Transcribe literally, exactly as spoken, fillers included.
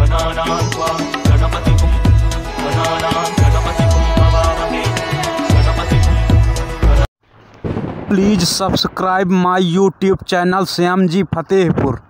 गणानां त्वा गणपतिं गणानां गणपतिं हवामहे गणपतिं। Please subscribe my YouTube channel Shyam ji Fatehpur.